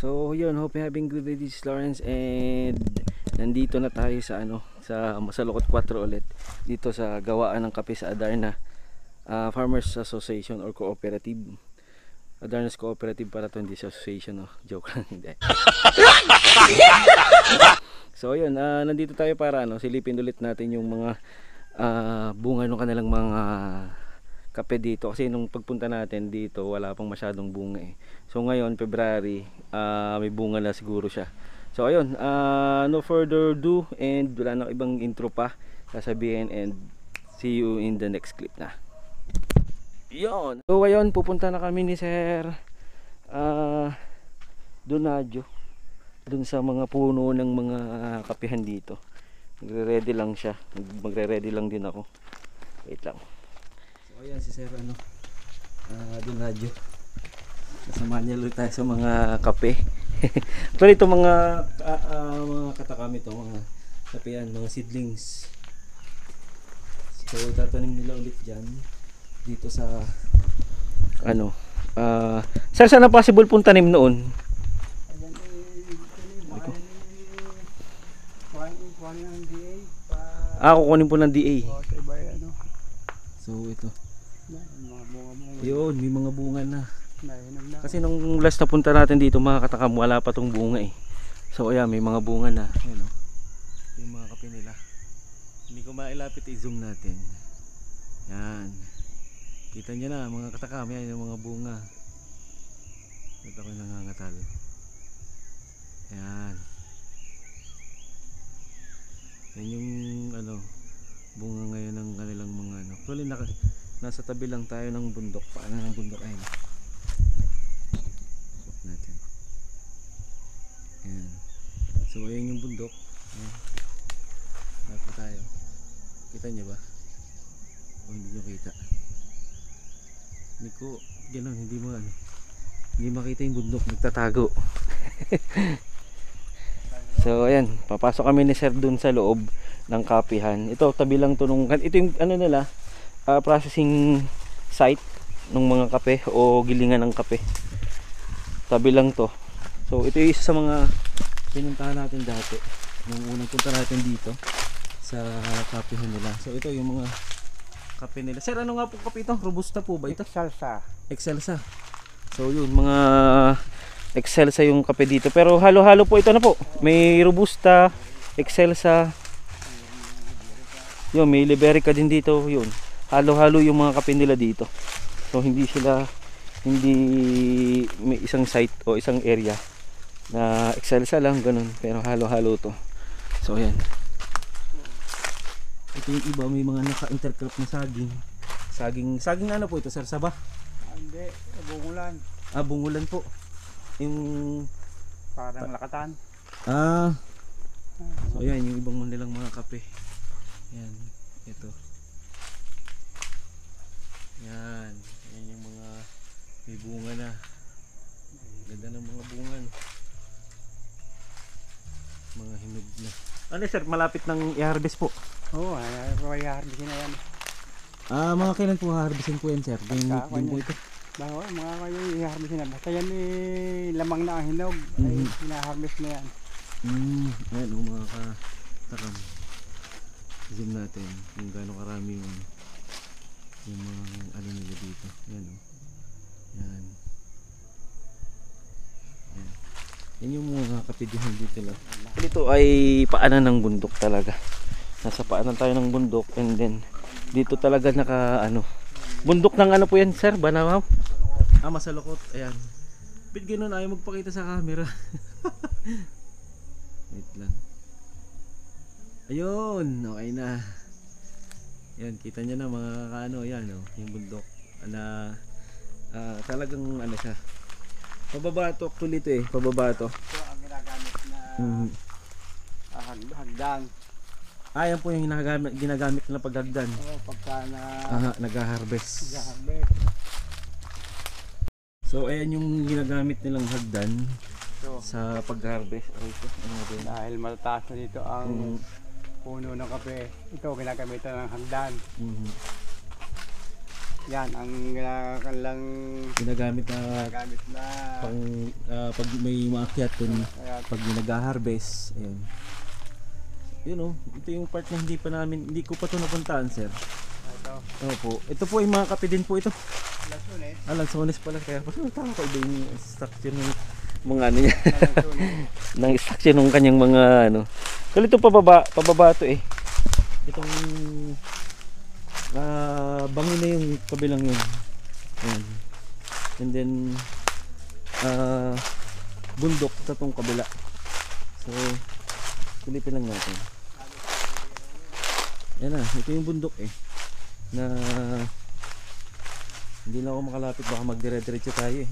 So yun, hope you're having good day. This is Lawrence and nandito na tayo sa sa Masalukot 4 ulit. Dito sa gawaan ng kape sa Adarna Farmers Association or Cooperative. Adarna's Cooperative para to, hindi association, no? Joke lang, hindi. So yun, nandito tayo para silipin ulit natin yung mga bunga ng kanilang mga kape dito, kasi nung pagpunta natin dito wala pang masyadong bunga eh. So ngayon February, may bunga na siguro siya. So ayun, no further ado and wala na ibang intro pa sasabihin, and see you in the next clip na. Yun. So ayun, pupunta na kami ni Sir Donadio dun sa mga puno ng mga kapihan dito. Magre-ready lang siya, magre-ready lang din ako. Wait lang. So ayan si Sir Donadio. Kasama niya ulit tayo sa mga kape. Actually ito mga katakami ito, mga kapehan, mga seedlings. So tatanim nila ulit dyan dito sa Sir, saan na possible pong tanim noon? Kukunin po ng DA. So ito. Yun, may mga bunga na. Kasi nung last na punta natin dito mga katakam, wala pa tong bunga eh. So ayan, may mga bunga na. Ayan, yung mga kape nila. Hindi ko mailapit, i-zoom natin. Yan. Kita nyo na mga katakam, yan yung mga bunga. Ito ko nangangatal. Yan. Yan yung bunga ngayon ng kanilang mga Actually nasa tabi lang tayo ng bundok. Paano ng bundok ay natin. Yan. So ayan yung bundok. Yan. Dapat tayo. Kita nyo ba? O hindi nyo kita? Hindi ko gano'n, hindi makita yung bundok, nagtatago. So ayan, papasok kami ni Sir dun sa loob ng kapihan. Ito tabi lang to nung, ito yung nila, processing site ng mga kape o gilingan ng kape. Tabi lang to. So ito yung isa sa mga pinuntahan natin dati nung unang punta natin dito sa kapihan nila. So ito yung mga kape nila. Sir, ano nga po kape ito? Robusta po ba ito? Excelsa. So yun, mga Excelsa yung kape dito. Pero halo-halo po ito na po. May Robusta, Excelsa. Yun, may Liberica din dito. Yun. Halo-halo yung mga kape nila dito. So hindi may isang site o isang area na Excelsa lang, ganun. Pero halo-halo to. So ayan. Ito yung iba, may mga naka-intercrop na saging. Saging ano po ito, Sir? Saba? Hindi, bungulan. Bungulan po. Yung Parang lakatan. So ayan, yung ibang nilang mga kape. Yan, ito. Yan yung mga may bunga na. Ganda ng mga bunga. Mga hinog na. Ano sir, malapit ng i-harvest po? Oo, i-harvestin na yan. Mga kailan po harvestin po yan, sir? Din po ito? Bago, mga kayo i-harvestin na. Basta yan lamang na ang hinog. Ay i-harvest na yan. Ayan mga katakam. Zoom natin kung gaano karami yung mga nila dito. Ayan Yan. Yan yung mga kapidyohan dito lang. Dito ay paanan ng bundok talaga. Nasa paanan tayo ng bundok, and then dito talaga bundok ng po yan, sir? Banawaw? Masalukot. Ayan. Bit ganoon, ayaw magpakita sa camera. Wait lang. Ayun, okay na. Yan, kita nyo na mga yan yung bundok na talagang siya. Pababa to actually ito eh, pababa to. Ito ang ginagamit na hagdan. Yan po yung ginagamit na paghagdan. Oo, pagka nag-harvest. nag-harvest. So ayan yung ginagamit nilang hagdan So, sa pag-harvest. dahil matataas na dito ang puno ng kape, ito ginagamitan ng hagdan. Yan ang kanilang Ginagamit na gamit na pang pag may maakyat dun, kaya pag may nag-harvest. Ayun. Yun oh, ito yung part na hindi ko pa to napuntahan, sir. ito. Opo. Ito po ay mga kape din po ito. Lansones. Lansones pala, kaya pa tama ko iba yung structure ng mga ano niya. Lansones. Ng structure ng kanyang mga ano. Kasi ito pababa to eh. Itong bangin na yung kabilang yun. Ayan. And then bundok sa tong kabila. So silipin lang natin. Yan na, ito yung bundok eh. Na hindi na ako makalapit, baka magdire-diretso tayo eh.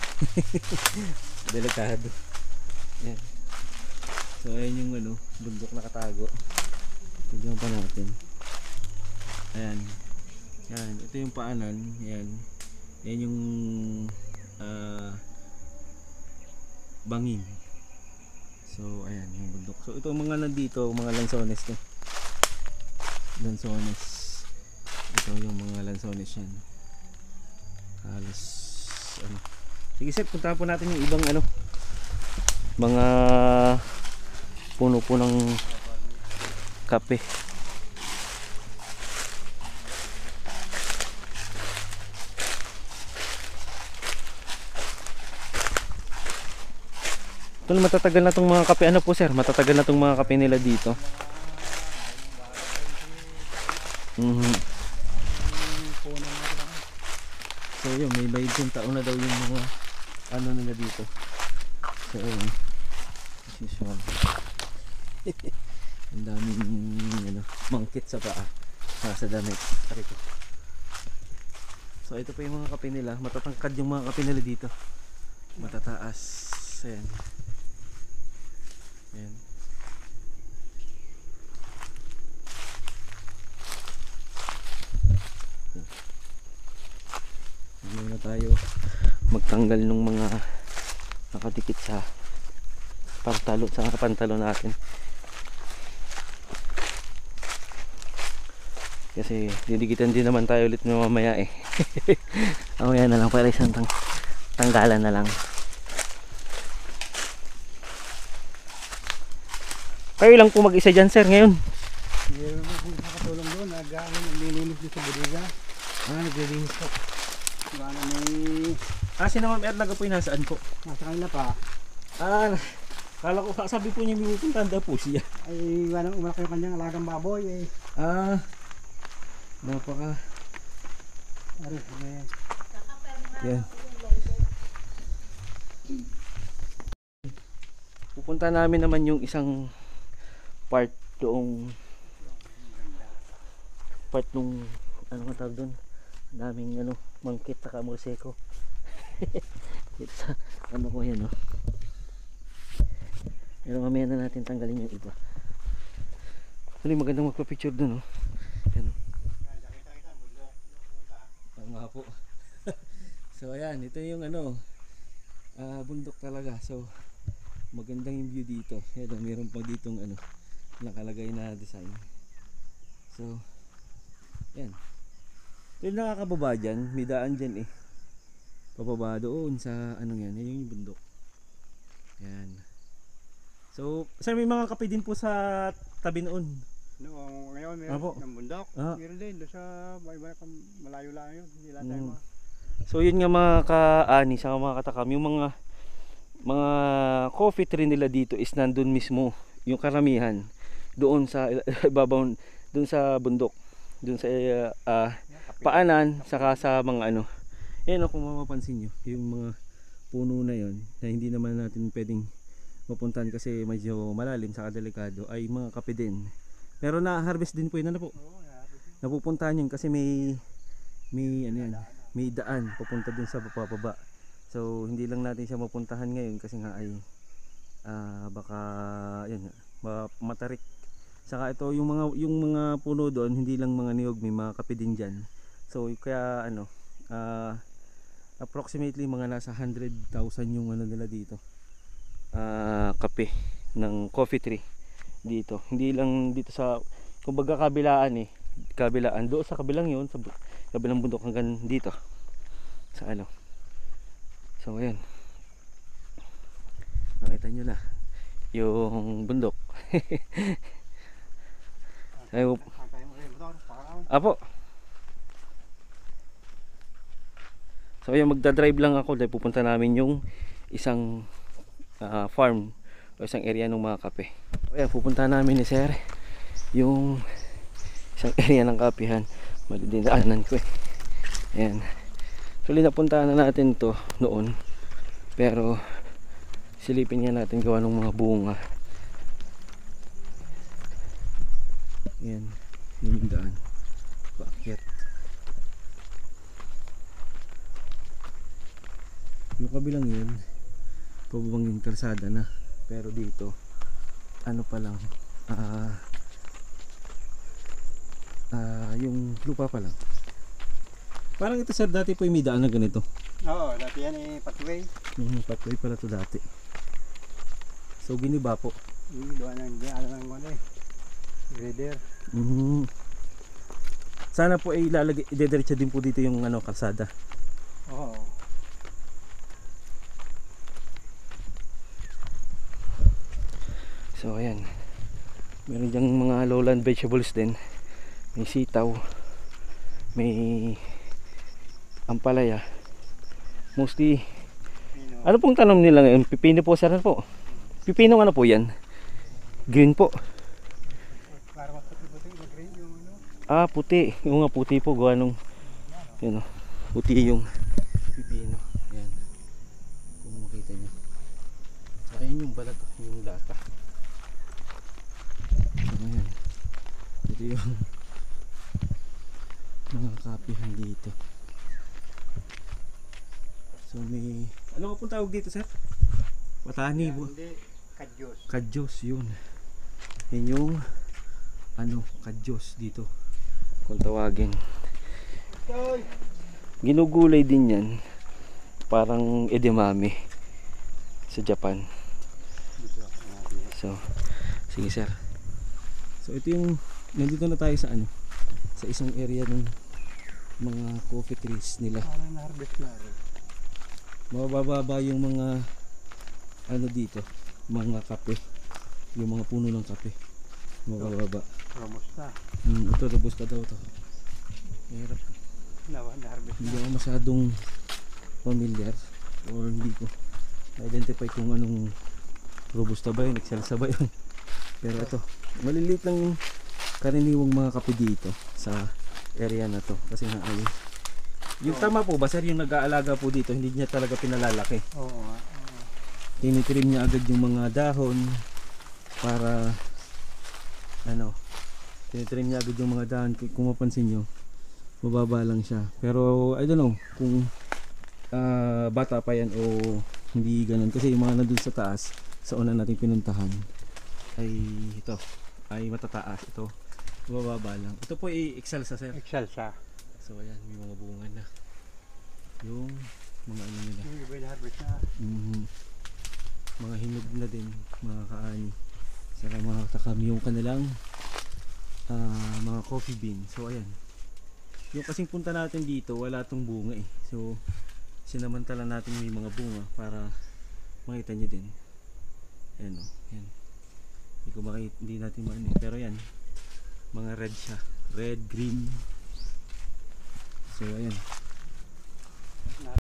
Delikado. Yan. So ayan yung ano, bundok na katago. Tignan pa natin. Ayan. Yan, ito yung paanan. Ayan. Yan yung bangin. So ayan yung bundok. So ito mga nandito, mga lansones to. Lansones. Ito yung mga lansones yan. Halos ano. Sige sir, puntahan po natin yung ibang ano, mga puno po ng kape. Ito matatagal na tong mga kape. Ano po sir, matatagal na tong mga kape nila dito. So yun, may 20 taon na daw yung mga ano nila dito. So yun, as usual. Ang daming ano, mangkit sa paa, sa damit. So ito pa yung mga kape nila. Matatangkad yung mga kape nila dito, matataas. Ayan. Ayan. Hindi na tayo magtanggal ng mga nakadikit sa pantalo natin. Kasi didikitan din naman tayo ulit mamaya eh. Mamaya na lang, para isang tanggalan na lang. Kayo lang po mag-isa dyan sir ngayon? Meron na kung nakatulong doon, naglilinis doon sa bodega. Naglilinis po. Ano may Si na Ma'am Erlaga po yung nasaan po? nasa kanila pa. Kala ko, sabi po niya may pupuntahan daw po siya. Ay umalaki yung kanyang alagang baboy eh. Napaka Ano yan? yan. Pupunta namin naman yung isang part doong nung ano nga tawag doon, daming ano, mangkit saka morseko. Dito sa ano ko yan, no? Pero mamaya na natin tanggalin yung iba. Ano yung magandang magpa-picture doon, no? Yan, no? Oo nga po. So ayan, ito yung ano, bundok talaga. So magandang yung view dito. Yan, mayroon pa ditong ano, nakalagay na design. So yan. Yung nakakababa dyan, may daan dyan eh. Pababa doon sa anong yan, yan yung bundok. Yan. So, sir, may mga kape din po sa tabi noon. No, ngayon Apo. meron ng bundok. Ah. Meron din doon sa malayo lang yun. Hindi lang tayo So yun nga mga kaani sa mga katakam, yung mga coffee tree nila dito is nandun mismo, yung karamihan doon sa ibabaw, doon sa bundok, doon sa paanan, saka sa mga ano. Yan, kung mapapansin nyo, yung mga puno na yon na hindi naman natin pwedeng mapuntahan kasi medyo malalim saka delikado, ay mga kape din. Pero na-harvest din po yun, ano po? Napupuntahan yun kasi may ano yan, may daan papunta dun sa baba. So hindi lang natin siya mapuntahan ngayon kasi nga ay baka yun, matarik. Saka ito yung mga puno doon, hindi lang mga niyog, may mga kape din diyan. So kaya ano, approximately mga nasa 100,000 yung ano nila dito. Kape ng coffee tree dito. Hindi lang dito sa kumbaga kabilaan eh. Kabilaan doon sa kabilang yun, sa kabilang bundok hanggang dito sa ano. So ayan, nakita nyo na yung bundok. Ayo, apo. So ayan, magdadrive lang ako dahil pupunta namin yung isang farm o isang area ng mga kape. So ayan, pupunta namin ni sir yung isang area ng kapihan. Madidinaanan ko eh. Ayan. Actually napuntahan na natin to noon, pero silipin nga natin gawa ng mga bunga. Ayan, yun yung daan paakyat. Yung kabilang yun pababang yung kalsada na, pero dito ano pa lang, yung lupa pa lang. Parang ito sir, dati po yung may daan na ganito. Oo, dati yan pathway. Pathway pala to dati. So giniba po. Doon ang alam ng ano grader. Sana po ay ilalagay, idediretso din po dito yung ano, kalsada. Oo. So ayan, meron dyang mga lowland vegetables din. May sitaw, may ampalaya. Mostly, ano pong tanom nila ngayon? Pipino po sir po. Pipino ano po yan? Green po. Para mas puti-puti na green yung ano. Ah, puti. Yung nga puti po gawa nung yun, puti yung pipino. Ayan. Kung makita nyo. Ayun yung balat, yung lata. Ayan. Ito yung mga kapihan dito. So may, ano po pong tawag dito sir? Watani po. Hindi, kadyos. Kadyos yun. Yan yung ano, kadyos dito kung tawagin. Ginugulay din yan, parang edamame sa Japan. So sige sir, so ito yung, nandito na tayo sa ano, sa isang area ng mga coffee trees nila. Parang na-harvest na rin. Mabababa yung mga ano dito, mga kape, yung mga puno ng kape mabababa. Robusta. Ito robusta daw to. Mahirap, Na-harvest hindi na. ako masyadong familiar or hindi ko na-identify kung anong robusta ba yun, excelsa ba yun. Pero ito, maliliit lang yung karaniwang mga kape dito sa area na to, kasi nga ay yung tama po ba sir, yung nag-aalaga po dito hindi niya talaga pinalalaki. Oo nga. Tinitrim niya agad yung mga dahon para ano, tinitrim niya agad yung mga dahon. Kung mapansin nyo, mababa lang siya, pero I don't know kung bata pa yan o hindi ganun, kasi yung mga nandun sa taas sa una nating pinuntahan ay ito ay matataas, ito mababa lang. Ito po ay excelsa sir. Excelsa. So ayan, may mga bunga na yung mga ano nila. Yung iba na-harvest na. Mga hinog na din, mga kaani. Saka mga takam yung kanilang mga coffee bean. So ayan, yung kasing punta natin dito wala tong bunga eh. So sinamantala natin may mga bunga para makita nyo din. Ayan o, yan. Hindi ko makita, hindi natin maano, pero yan, mga red siya, red, green. So ayan,